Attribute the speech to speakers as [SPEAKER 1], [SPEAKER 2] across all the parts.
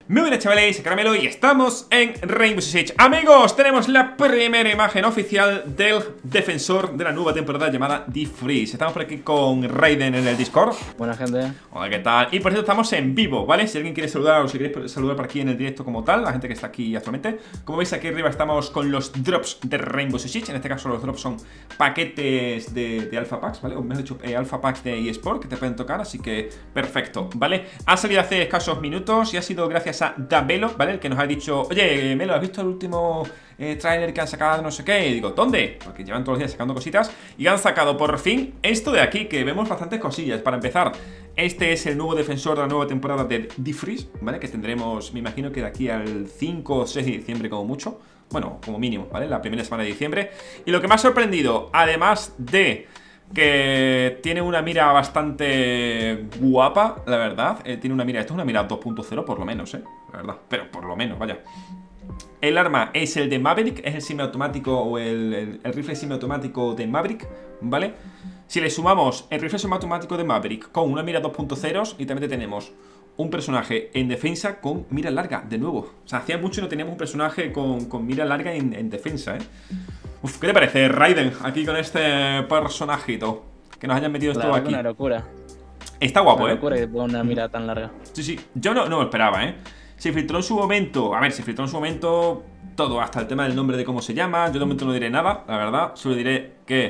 [SPEAKER 1] Muy buenas chavales, Caramelo y estamos en Rainbow Six Siege. Amigos, tenemos la primera imagen oficial del defensor de la nueva temporada llamada D-Freeze. Estamos por aquí con Raiden en el Discord.
[SPEAKER 2] Buena gente.
[SPEAKER 1] Hola, ¿qué tal? Y por cierto estamos en vivo, ¿vale? Si alguien quiere saludar o si queréis saludar por aquí en el directo como tal, la gente que está aquí actualmente. Como veis aquí arriba estamos con los drops de Rainbow Six Siege. En este caso los drops son paquetes de Alpha Packs, ¿vale? O mejor dicho, Alpha Packs de eSport que te pueden tocar, así que perfecto, ¿vale? Ha salido hace escasos minutos y ha sido gracias a Dabelo, ¿vale? El que nos ha dicho, oye, Melo, ¿has visto el último tráiler que han sacado no sé qué? Y digo, ¿dónde? Porque llevan todos los días sacando cositas y han sacado por fin esto de aquí, que vemos bastantes cosillas. Para empezar, este es el nuevo defensor de la nueva temporada de D-Freeze, ¿vale? Que tendremos, me imagino que de aquí al 5 o 6 de diciembre como mucho. Bueno, como mínimo, ¿vale? La primera semana de diciembre. Y lo que me ha sorprendido, además de que tiene una mira bastante guapa, la verdad. Tiene una mira, esto es una mira 2.0 por lo menos, la verdad, pero por lo menos, vaya. El arma es el de Maverick, es el semiautomático o el rifle semiautomático de Maverick, ¿vale? Si le sumamos el rifle semiautomático de Maverick con una mira 2.0 y también tenemos un personaje en defensa con mira larga, de nuevo. O sea, hacía mucho no teníamos un personaje con mira larga en defensa, Uf, ¿qué te parece, Raiden? Aquí con este personajito que nos hayan metido esto aquí.
[SPEAKER 2] Una locura.
[SPEAKER 1] Está guapo,
[SPEAKER 2] Una locura que ponga una mira tan larga.
[SPEAKER 1] Sí, sí, yo no lo esperaba, Se filtró en su momento, a ver, se filtró en su momento todo, hasta el tema del nombre de cómo se llama. Yo de momento no diré nada, la verdad. Solo diré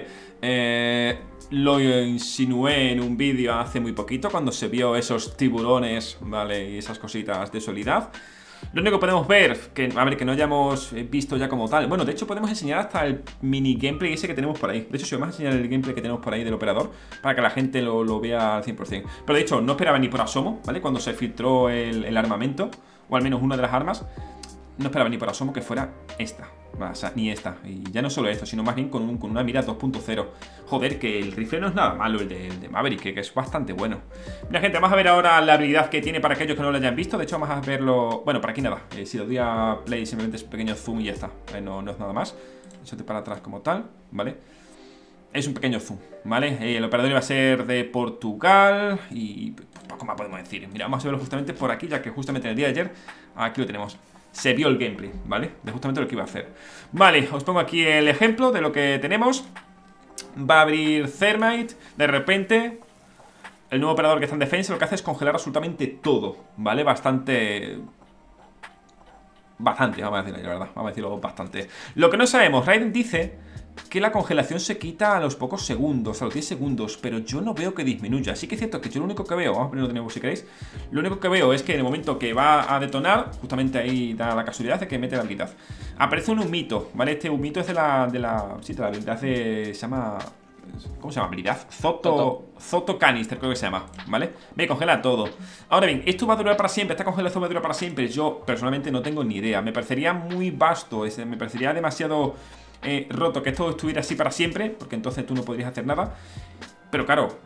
[SPEAKER 1] que lo insinué en un vídeo hace muy poquito, cuando se vio esos tiburones, ¿vale? Y esas cositas de soledad. Lo único que podemos ver, a ver, que no hayamos visto ya como tal. Bueno, de hecho podemos enseñar hasta el mini gameplay ese que tenemos por ahí. De hecho, si vamos a enseñar el gameplay que tenemos por ahí del operador, para que la gente lo vea al 100%. Pero de hecho, no esperaba ni por asomo, ¿vale? Cuando se filtró el armamento, o al menos una de las armas, no esperaba ni por asomo que fuera esta. O sea, ni esta. Y ya no solo esto, sino más bien con una mira 2.0. Joder, que el rifle no es nada malo, el de Maverick, que es bastante bueno. Mira, gente, vamos a ver ahora la habilidad que tiene para aquellos que no lo hayan visto. De hecho, vamos a verlo. Bueno, por aquí nada. Si lo doy a play, simplemente es un pequeño zoom y ya está. No es nada más. Échate para atrás como tal, ¿vale? Es un pequeño zoom, ¿vale? El operador iba a ser de Portugal. Y poco más podemos decir. Mira, vamos a verlo justamente por aquí, ya que justamente en el día de ayer, aquí lo tenemos. Se vio el gameplay, ¿vale? De justamente lo que iba a hacer. Vale, os pongo aquí el ejemplo de lo que tenemos. Va a abrir Thermite. De repente, el nuevo operador que está en defensa lo que hace es congelar absolutamente todo, ¿vale? Bastante, vamos a decirlo, la verdad. Vamos a decirlo bastante. Lo que no sabemos, Raiden dice que la congelación se quita a los pocos segundos, a los 10 segundos, pero yo no veo que disminuya. Así que es cierto que yo lo único que veo, vamos a ponerlo de nuevo si queréis, lo único que veo es que en el momento que va a detonar, justamente ahí da la casualidad de que mete la habilidad. Aparece un humito, ¿vale? Este humito es de la habilidad de... se llama... ¿cómo se llama? Habilidad Zoto Canister, creo que se llama, ¿vale? Me congela todo. Ahora bien, ¿esto va a durar para siempre? ¿Esta congelación va a durar para siempre? Yo personalmente no tengo ni idea. Me parecería muy vasto, me parecería demasiado roto que esto estuviera así para siempre, porque entonces tú no podrías hacer nada. Pero claro,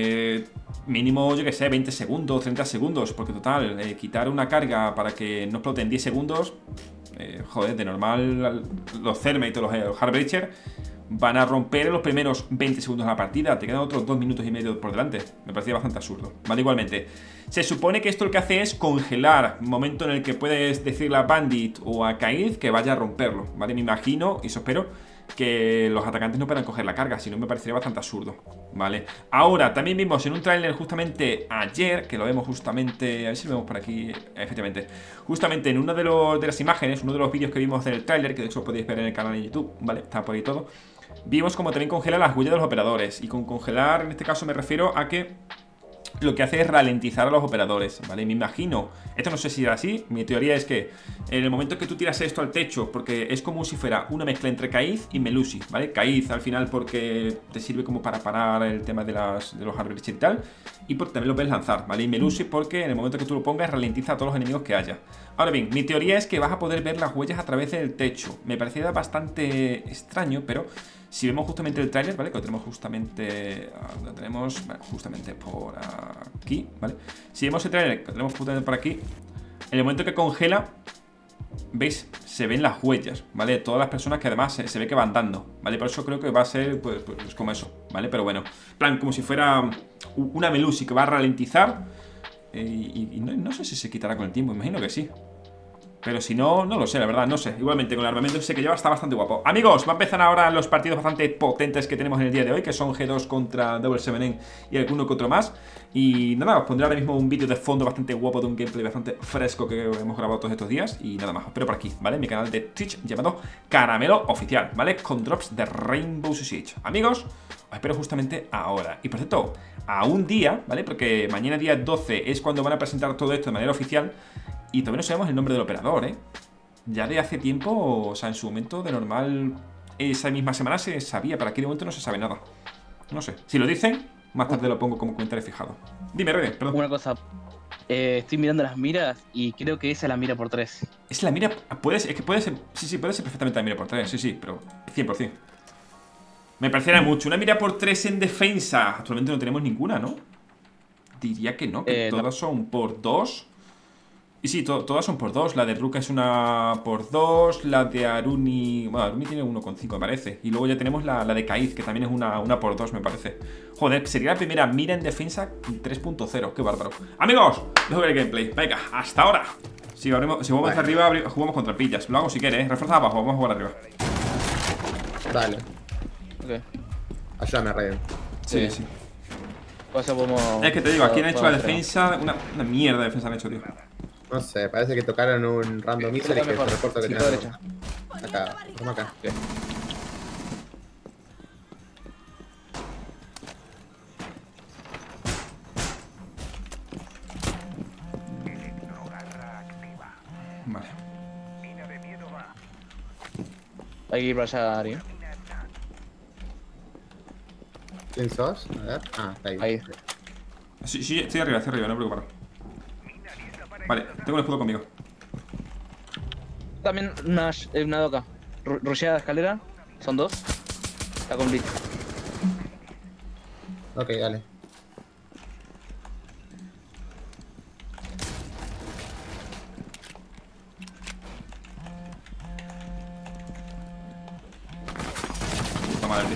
[SPEAKER 1] mínimo, yo que sé, 20 segundos, 30 segundos, porque total, quitar una carga para que no explote en 10 segundos, joder, de normal los Thermite o los Heartbreacher van a romper en los primeros 20 segundos de la partida. Te quedan otros 2 minutos y medio por delante. Me parecía bastante absurdo, ¿vale? Igualmente, se supone que esto lo que hace es congelar. Momento en el que puedes decirle a Bandit o a Kaid que vaya a romperlo, ¿vale? Me imagino, y eso espero, que los atacantes no puedan coger la carga. Si no, me parecería bastante absurdo, ¿vale? Ahora, también vimos en un tráiler justamente ayer, que lo vemos justamente, a ver si lo vemos por aquí, efectivamente, justamente en una de las imágenes, uno de los vídeos que vimos del tráiler, que de hecho lo podéis ver en el canal de YouTube, ¿vale? Está por ahí todo. Vimos como también congela las huellas de los operadores. Y con congelar, en este caso me refiero a que lo que hace es ralentizar a los operadores, ¿vale? Me imagino, esto no sé si era así. Mi teoría es que en el momento que tú tiras esto al techo, porque es como si fuera una mezcla entre Kaid y Melusi, ¿vale? Kaid al final porque te sirve como para parar el tema de los árboles y tal, y porque también lo puedes lanzar, ¿vale? Y Melusi porque en el momento que tú lo pongas ralentiza a todos los enemigos que haya. Ahora bien, mi teoría es que vas a poder ver las huellas a través del techo. Me parecía bastante extraño, pero si vemos justamente el tráiler, ¿vale? Que lo tenemos justamente... lo tenemos, vale, justamente por aquí, ¿vale? Si vemos el tráiler, que lo tenemos justamente por aquí, en el momento que congela, ¿veis? Se ven las huellas, ¿vale? Todas las personas que además se ve que van dando, ¿vale? Por eso creo que va a ser, pues como eso, ¿vale? Pero bueno, plan, como si fuera una Melusi que va a ralentizar Y no sé si se quitará con el tiempo, imagino que sí. Pero si no, no lo sé, la verdad, no sé. Igualmente con el armamento ese que lleva está bastante guapo. Amigos, va a empezar ahora los partidos bastante potentes que tenemos en el día de hoy, que son G2 contra Double 7N y alguno que otro más. Y nada, os pondré ahora mismo un vídeo de fondo bastante guapo de un gameplay bastante fresco que hemos grabado todos estos días. Y nada más, os espero por aquí, ¿vale? En mi canal de Twitch llamado Caramelo Oficial, ¿vale? Con drops de Rainbow Six Siege. Amigos, os espero justamente ahora. Y por cierto, a un día, ¿vale? Porque mañana día 12 es cuando van a presentar todo esto de manera oficial. Y todavía no sabemos el nombre del operador, ¿eh? Ya de hace tiempo, o sea, en su momento de normal, esa misma semana se sabía, pero aquí de momento no se sabe nada. No sé. Si lo dicen, más tarde lo pongo como comentario fijado. Dime, Rede, perdón.
[SPEAKER 2] Una cosa. Estoy mirando las miras y creo que esa es la mira por 3.
[SPEAKER 1] Es la mira. Es que puede ser. Sí, puede ser perfectamente la mira por 3. Sí, pero 100%. Me pareciera mucho. Una mira por 3 en defensa. Actualmente no tenemos ninguna, ¿no? Diría que no, que todas son por 2. Y sí, todas son por 2. La de Ruka es una por 2. La de Aruni... Bueno, Aruni tiene 1,5 me parece. Y luego ya tenemos la de Kaiz, que también es una por 2 me parece. Joder, sería la primera mira en defensa 3.0. Qué bárbaro. Amigos, dejo ver el gameplay. Venga, hasta ahora. Si vamos hacia arriba, jugamos contra pillas. Lo hago si quieres, refuerza abajo, vamos a jugar arriba.
[SPEAKER 3] Dale.
[SPEAKER 2] Ok.
[SPEAKER 3] Ayúdame, Raiden.
[SPEAKER 1] Sí. Es que te digo, aquí han hecho la defensa. Una mierda de defensa han hecho, tío.
[SPEAKER 3] No sé, parece que tocaron un randomizer y que se reporta que
[SPEAKER 2] sí,
[SPEAKER 3] tenemos.
[SPEAKER 2] derecha.
[SPEAKER 3] Acá, toma acá.
[SPEAKER 2] Okay.
[SPEAKER 1] Vale.
[SPEAKER 2] Hay que ir para allá, Ari.
[SPEAKER 3] ¿Quién sos? A ver. Ah, está ahí.
[SPEAKER 2] Ahí.
[SPEAKER 1] Sí, estoy arriba, no me preocupes. Vale, tengo el escudo conmigo.
[SPEAKER 2] También una doca. Rusheada escalera. Son 2. Está con blitz.
[SPEAKER 3] Ok, dale.
[SPEAKER 1] Toma el blitz.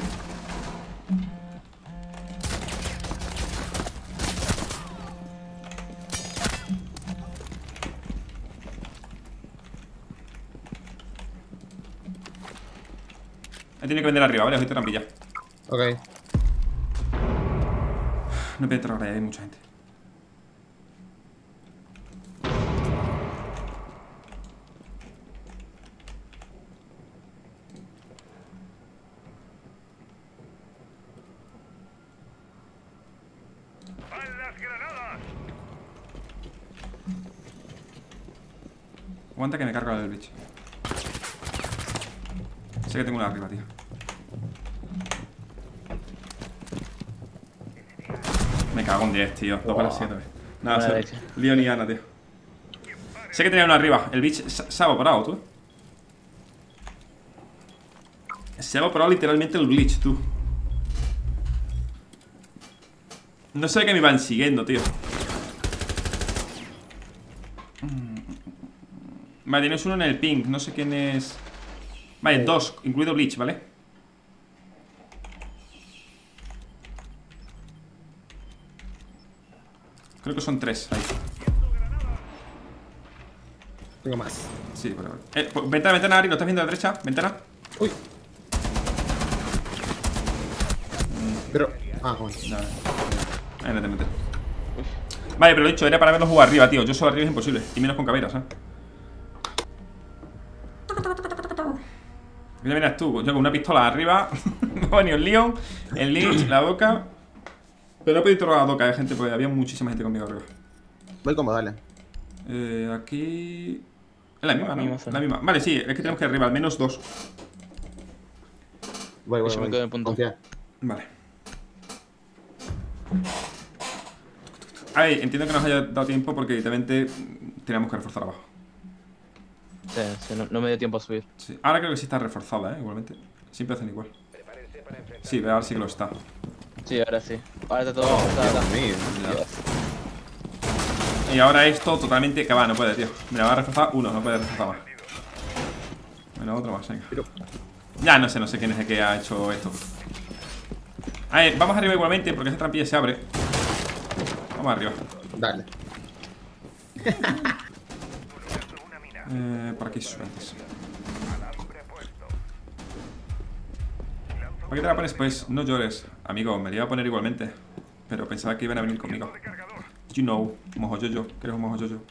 [SPEAKER 1] Tiene que vender arriba, ¿vale? Os voy a trampilla.
[SPEAKER 3] Ok.
[SPEAKER 1] No voy a entrar ahora, hay mucha gente. Aguanta que me cargo el bridge. Sé que tengo una arriba, tío. Me cago en 10, tío. 2 para 7. Nada, lío ni gana, tío. Sé que tenía una arriba. El bitch se ha evaporado, tú. Se ha evaporado literalmente el glitch, tú. No sé qué me iban siguiendo, tío. Vale, tienes uno en el ping. No sé quién es. Vale, 2, incluido Bleach, ¿vale? Creo que son 3 ahí.
[SPEAKER 3] Tengo más.
[SPEAKER 1] Sí, vale. Ventana, Ari, ¿lo estás viendo a la derecha? Ventana.
[SPEAKER 3] Uy. Pero... Ah, bueno.
[SPEAKER 1] Ahí no te metes. Vale, pero lo dicho, era para verlo jugar arriba, tío. Yo solo arriba es imposible. Y menos con caveras, ¿eh? Ya miras tú, yo con una pistola arriba. No ha venido el Leon, el Lich, la Doca. Pero no he podido interrogar a la Doca, gente, porque había muchísima gente conmigo arriba.
[SPEAKER 3] Voy como, dale.
[SPEAKER 1] Aquí... Es la misma, ¿no? La misma. Vale, sí, es que tenemos que ir arriba, al menos 2.
[SPEAKER 3] Voy.
[SPEAKER 2] Yo me quedo en punto.
[SPEAKER 3] Confía.
[SPEAKER 1] Vale. A ver, entiendo que nos haya dado tiempo porque evidentemente tenemos que reforzar abajo.
[SPEAKER 2] Sí, no me dio tiempo a subir.
[SPEAKER 1] Sí. Ahora creo que sí está reforzada, igualmente. Siempre hacen igual. Sí, ahora sí que lo está.
[SPEAKER 2] Sí, ahora sí. Ahora está todo.
[SPEAKER 3] Dios mío.
[SPEAKER 1] Y ahora esto totalmente... Que va, no puede, tío. Mira, va a reforzar uno, no puede reforzar más. Bueno, otro más, venga. Ya no sé quién es el que ha hecho esto. A ver, vamos arriba igualmente porque esa trampilla se abre. Vamos arriba.
[SPEAKER 3] Dale.
[SPEAKER 1] Por aquí antes. ¿Para qué te la pones? Pues no llores. Amigo, me la iba a poner igualmente. Pero pensaba que iban a venir conmigo. You know, mojo yo, que eres un mojo yo.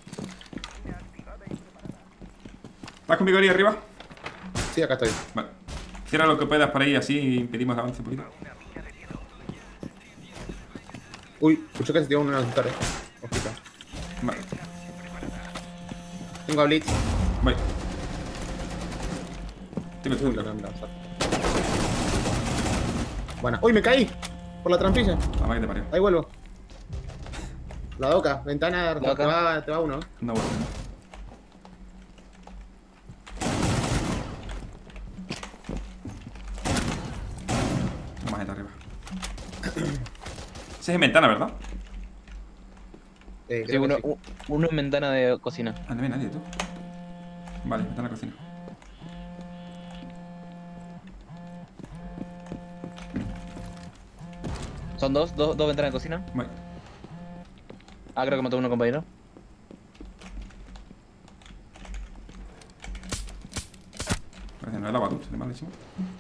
[SPEAKER 1] ¿Vas conmigo ahí arriba?
[SPEAKER 3] Sí, acá estoy.
[SPEAKER 1] Vale. Cierra lo que puedas por ahí, así impedimos el avance un poquito.
[SPEAKER 3] Uy, escucho que se tiró una torre. Ojito.
[SPEAKER 1] Vale,
[SPEAKER 3] Tengo a Blitz.
[SPEAKER 1] voy. Tengo
[SPEAKER 3] Uy,
[SPEAKER 1] tu.
[SPEAKER 3] lo que me lanzó. Buena. Uy, me caí. Por la trampilla.
[SPEAKER 1] La que te parió.
[SPEAKER 3] Ahí vuelvo. La doca, ventana,
[SPEAKER 2] Doca.
[SPEAKER 3] te va uno.
[SPEAKER 1] No vuelvo. Más gente arriba. Ese es en ventana, ¿verdad?
[SPEAKER 2] Sí,
[SPEAKER 3] Creo que sí.
[SPEAKER 2] uno en ventana de cocina.
[SPEAKER 1] Ah, no ve nadie, tú. Vale, ventana cocina.
[SPEAKER 2] Son dos ventanas de cocina.
[SPEAKER 1] Voy.
[SPEAKER 2] Ah, creo que mató uno, compañero.
[SPEAKER 1] Parece no es la batut, es malísimo.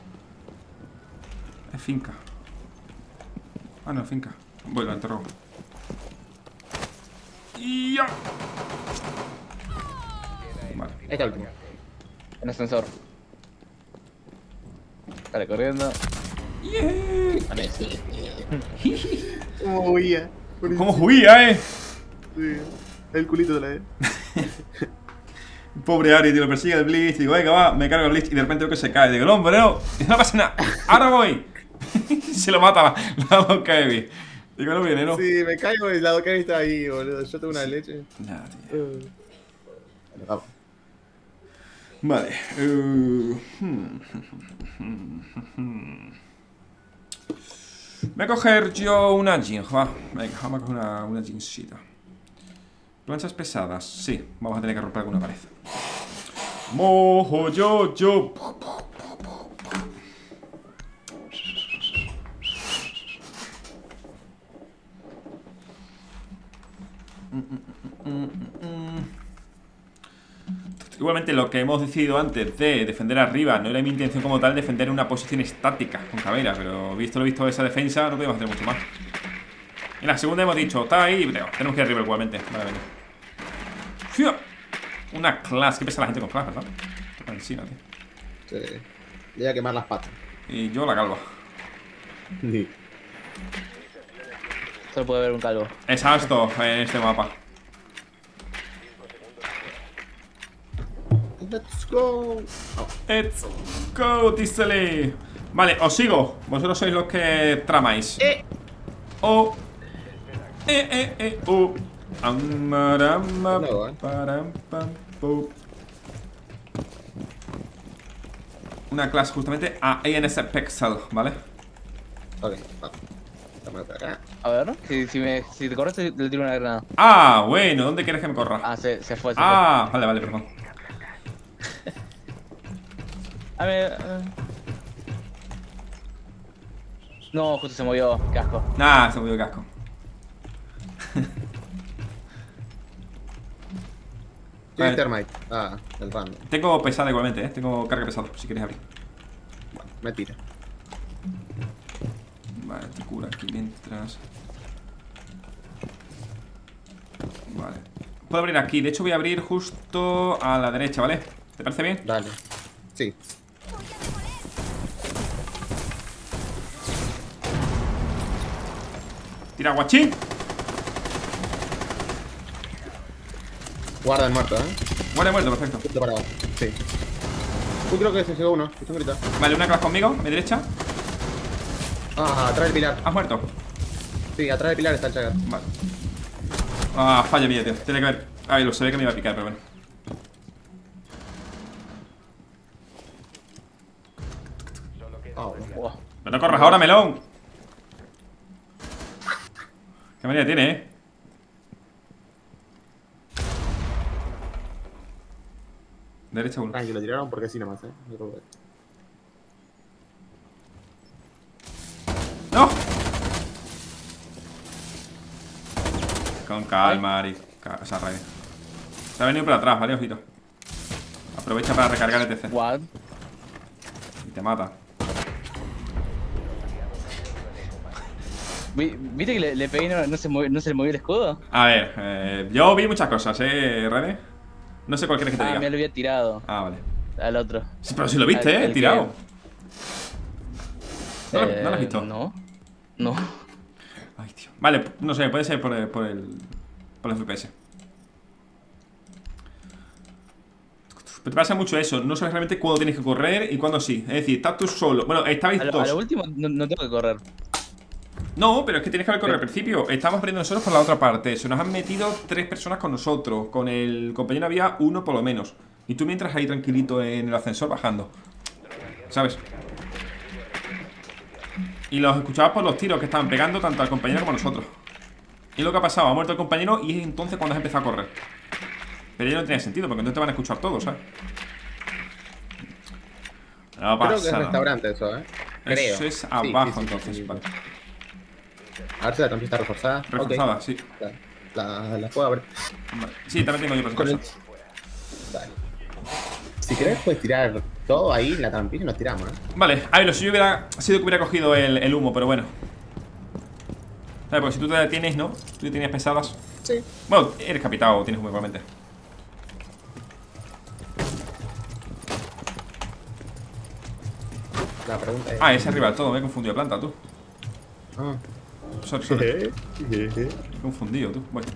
[SPEAKER 1] Es finca. Ah, no, es finca. Voy, lo interrogo. Y ya. Vale.
[SPEAKER 3] Ahí está el último.
[SPEAKER 2] En ascensor. Sale corriendo.
[SPEAKER 1] Yeah.
[SPEAKER 2] Vale, sí.
[SPEAKER 3] ¿Cómo huía?
[SPEAKER 1] ¿Cómo juía,
[SPEAKER 3] Sí. El culito de la E.
[SPEAKER 1] Pobre Ari, tío, lo persigue el Blitz. Digo, venga, va, me cargo el Blitz y de repente veo que se cae. Digo, no, hombre, no, no pasa nada. Ahora voy. Se lo mata la boca Evi. Digo, no viene, ¿no?
[SPEAKER 3] Sí, me caigo y la doca está ahí, boludo. Yo tengo una leche.
[SPEAKER 1] Ya, tío.
[SPEAKER 3] Bueno, vamos.
[SPEAKER 1] Vale. Voy a coger yo una jean, va. Venga, vamos a coger una jeansita. Planchas pesadas, sí. Vamos a tener que romper alguna pared. Mojo yo. Igualmente lo que hemos decidido antes de defender arriba no era mi intención como tal defender una posición estática con Caveira, pero visto lo visto esa defensa no podemos hacer mucho más. En la segunda hemos dicho, está ahí, pero tenemos que ir arriba igualmente. Vale, venga. ¡Fiu! Una clase, que pesa la gente con clase, ¿verdad? Encima, tío.
[SPEAKER 3] Sí. Le voy a quemar las patas.
[SPEAKER 1] Y yo la calva.
[SPEAKER 3] Sí.
[SPEAKER 2] Solo puede haber un calvo.
[SPEAKER 1] Exacto, en este mapa.
[SPEAKER 3] Let's go. Oh,
[SPEAKER 1] Let's go, Tisely. Vale, os sigo. Vosotros sois los que tramáis. Oh. Oh. Amarama,
[SPEAKER 3] No,
[SPEAKER 1] param, pam, pu. Una clase justamente a ANS Pexel, ¿vale?
[SPEAKER 3] ok, vamos. Estamos por acá.
[SPEAKER 2] A ver, si te corres, le tiro una granada.
[SPEAKER 1] Ah, bueno, ¿dónde quieres que me corra?
[SPEAKER 2] Ah, se fue.
[SPEAKER 1] Ah, vale, perdón.
[SPEAKER 2] A ver. No, justo se movió. Qué asco.
[SPEAKER 1] Nah, se me dio casco.
[SPEAKER 3] Tiene
[SPEAKER 1] Vale.
[SPEAKER 3] termite. Ah, el random.
[SPEAKER 1] Tengo pesada igualmente, tengo carga pesada, si quieres abrir.
[SPEAKER 3] Bueno, me tira.
[SPEAKER 1] Vale, te cura aquí mientras. Vale. Puedo abrir aquí, de hecho voy a abrir justo a la derecha, ¿vale? ¿Te parece bien?
[SPEAKER 3] Dale. Sí.
[SPEAKER 1] Tira guachín.
[SPEAKER 3] Guarda el muerto,
[SPEAKER 1] Muerto, perfecto.
[SPEAKER 3] Justo para abajo. Sí. Uy, creo que se llegó uno. Está gritando.
[SPEAKER 1] Vale, una clase conmigo, a mi derecha.
[SPEAKER 3] Ah, atrás del pilar.
[SPEAKER 1] ¿Has muerto?
[SPEAKER 3] Sí, atrás del pilar está el Chagar.
[SPEAKER 1] Vale. Ah, falla mía, tío. Tiene que haber. Ay, lo sabía que me iba a picar, pero bueno.
[SPEAKER 3] Ah, bueno.
[SPEAKER 2] Buah.
[SPEAKER 1] Pero no corras ahora, melón. Qué manía tiene, Derecha uno.
[SPEAKER 3] Tranquilo, tiraron porque sí nomás, No te preocupes.
[SPEAKER 1] ¡No! Con calma, Ari. Esa raid. Se ha venido por atrás, ¿vale? Ojito. Aprovecha para recargar el TC.
[SPEAKER 2] What?
[SPEAKER 1] Y te mata.
[SPEAKER 2] ¿Viste que le pegué y no se le movió el escudo?
[SPEAKER 1] A ver, yo vi muchas cosas, Rede. No sé cuál quieres que te diga.
[SPEAKER 2] Me lo había tirado
[SPEAKER 1] Ah, vale.
[SPEAKER 2] al otro.
[SPEAKER 1] Sí, pero si lo viste,
[SPEAKER 2] El
[SPEAKER 1] tirado.
[SPEAKER 2] que-
[SPEAKER 1] ¿No lo has visto?
[SPEAKER 2] No. No.
[SPEAKER 1] Ay, tío. Vale, no sé, puede ser por el FPS. Pero te pasa mucho eso, no sabes realmente cuándo tienes que correr y cuándo sí. Es decir, estás tú solo. Bueno, estabais
[SPEAKER 2] A
[SPEAKER 1] dos.
[SPEAKER 2] lo último no tengo que correr.
[SPEAKER 1] No, pero es que tienes que haber corrido al principio. Estábamos perdiendo nosotros por la otra parte. Se nos han metido 3 personas con nosotros. Con el compañero había 1 por lo menos. Y tú mientras ahí tranquilito en el ascensor bajando. ¿Sabes? Y los escuchabas por los tiros que estaban pegando tanto al compañero como a nosotros. Y lo que ha pasado, ha muerto el compañero y es entonces cuando has empezado a correr. Pero ya no tenía sentido, porque entonces te van a escuchar todos, ¿sabes? No pasa
[SPEAKER 3] Creo que es
[SPEAKER 1] nada.
[SPEAKER 3] restaurante eso, Creo.
[SPEAKER 1] Eso es
[SPEAKER 3] Sí,
[SPEAKER 1] abajo,
[SPEAKER 3] sí, sí,
[SPEAKER 1] entonces,
[SPEAKER 3] sí, sí.
[SPEAKER 1] vale.
[SPEAKER 3] A ver si la trampilla está reforzada.
[SPEAKER 1] Reforzada,
[SPEAKER 3] Ok.
[SPEAKER 1] sí.
[SPEAKER 3] La puedo abrir.
[SPEAKER 1] Vale. Sí, también tengo yo por
[SPEAKER 3] Con
[SPEAKER 1] si
[SPEAKER 3] el...
[SPEAKER 1] acaso.
[SPEAKER 3] Dale. Si querés puedes tirar todo ahí en la trampilla y nos tiramos,
[SPEAKER 1] Vale, a ver, lo suyo hubiera sido que hubiera cogido el humo, pero bueno. ¿Sabes? Porque si tú te detienes, ¿no? Tú te tienes pesadas.
[SPEAKER 3] Sí.
[SPEAKER 1] Bueno, eres capitado o tienes humo igualmente.
[SPEAKER 3] La pregunta es...
[SPEAKER 1] Ah, ese arriba del todo, me he confundido de planta, tú.
[SPEAKER 3] Ah.
[SPEAKER 1] Sorry. Me he confundido, tú. Bueno.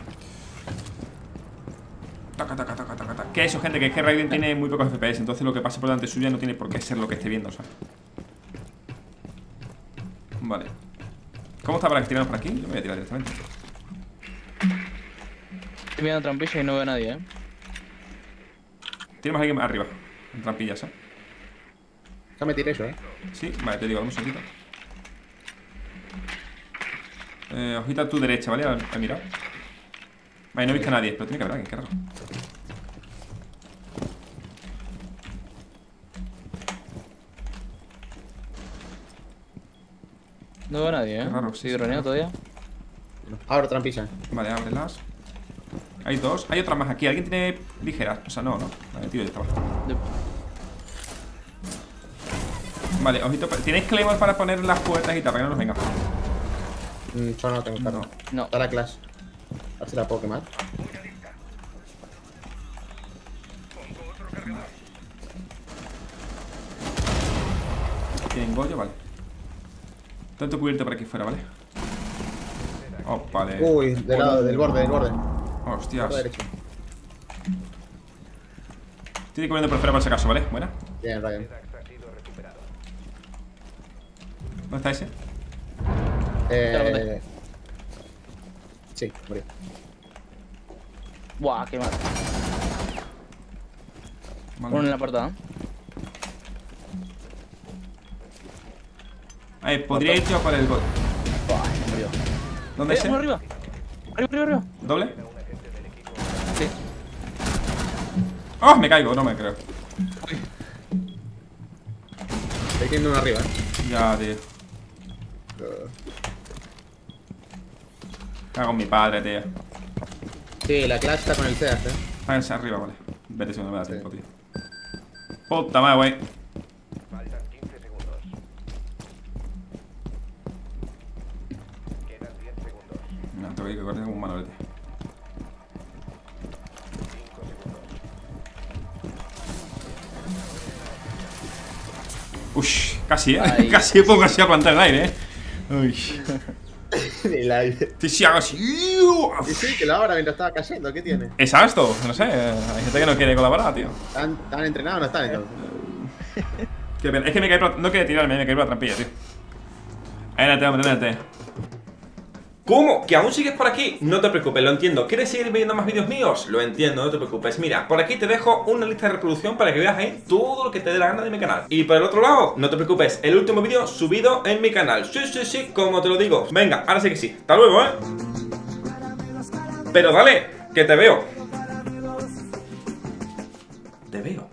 [SPEAKER 1] Taca, taca, taca, taca, taca. Que eso, gente, que es que Raiden tiene muy pocos FPS. Entonces lo que pase por delante suya no tiene por qué ser lo que esté viendo, ¿sabes? Vale. ¿Cómo está para que tiramos por aquí? Yo me voy a tirar directamente.
[SPEAKER 2] Estoy mirando trampilla y no veo a nadie,
[SPEAKER 1] Tenemos a alguien arriba. En trampillas,
[SPEAKER 3] Ya me tiré yo,
[SPEAKER 1] Sí, vale, te digo, dame un segundito. Ojita a tu derecha, ¿vale? Al mirar. Vale, no he visto a nadie, pero tiene que haber alguien, qué raro.
[SPEAKER 2] No veo a nadie,
[SPEAKER 1] Qué raro, sí,
[SPEAKER 2] ¿Sigue
[SPEAKER 1] sí,
[SPEAKER 2] droneando todavía?
[SPEAKER 3] Abro trampilla.
[SPEAKER 1] Vale, ábrelas. Hay 2, hay otras más aquí. ¿Alguien tiene ligeras? O sea, no, no. Vale, tío, ya está abajo. Vale, ojito. ¿Tienes claymore para poner las puertas y tal? Para que no nos venga.
[SPEAKER 3] Yo no tengo carro.
[SPEAKER 2] No.
[SPEAKER 3] Está la clash. A ver si la puedo quemar.
[SPEAKER 1] Tienen Goyo, vale. Tanto cubierto por aquí fuera, ¿vale? Oh, vale.
[SPEAKER 3] Uy, del lado, del borde, del borde.
[SPEAKER 1] Hostias.
[SPEAKER 3] Borde derecho.
[SPEAKER 1] Estoy cubriendo por fuera por si acaso, ¿vale? Buena.
[SPEAKER 3] Bien, Ryan.
[SPEAKER 1] ¿Dónde está ese?
[SPEAKER 3] Sí, murió.
[SPEAKER 2] Buah, qué mal.
[SPEAKER 1] Vale.
[SPEAKER 2] Uno en la portada.
[SPEAKER 1] Podría ir yo por el gol.
[SPEAKER 2] Buah, murió.
[SPEAKER 1] ¿Dónde es?
[SPEAKER 2] Uno arriba. Arriba.
[SPEAKER 1] ¿Doble?
[SPEAKER 2] Sí.
[SPEAKER 1] ¡Oh! Me caigo, no me creo.
[SPEAKER 3] Estoy teniendo uno arriba,
[SPEAKER 1] Ya, tío. Cago en mi padre, tío.
[SPEAKER 3] Sí, la clash está con el Seas,
[SPEAKER 1] Váyanse arriba, vale. Vete si no me da tiempo, tío. Puta madre, güey.
[SPEAKER 4] Faltan 15 segundos. Quedan 10 segundos.
[SPEAKER 1] No, tengo que ir que correr como un manolete.
[SPEAKER 4] 5 segundos.
[SPEAKER 1] Ush, casi,
[SPEAKER 2] Ay.
[SPEAKER 1] Casi pongo así a plantar el aire, Uy.
[SPEAKER 3] El aire.
[SPEAKER 1] Sí, sí, hago así.
[SPEAKER 3] Y sí, que lo abra mientras estaba cayendo. ¿Qué tiene?
[SPEAKER 1] Exacto, no sé. Hay gente que no quiere colaborar, tío.
[SPEAKER 3] ¿Están entrenados o no están entonces?
[SPEAKER 1] Qué pena. Es que me caí por... No quiere tirarme, me caí por la trampilla, tío. Espérate, hombre, espérate. ¿Cómo? ¿Que aún sigues por aquí? No te preocupes, lo entiendo. ¿Quieres seguir viendo más vídeos míos? Lo entiendo, no te preocupes. Mira, por aquí te dejo una lista de reproducción para que veas ahí todo lo que te dé la gana de mi canal. Y por el otro lado, no te preocupes, el último vídeo subido en mi canal. Sí, sí, sí, como te lo digo. Venga, ahora sí que sí. Hasta luego, Pero dale, que te veo. Te veo.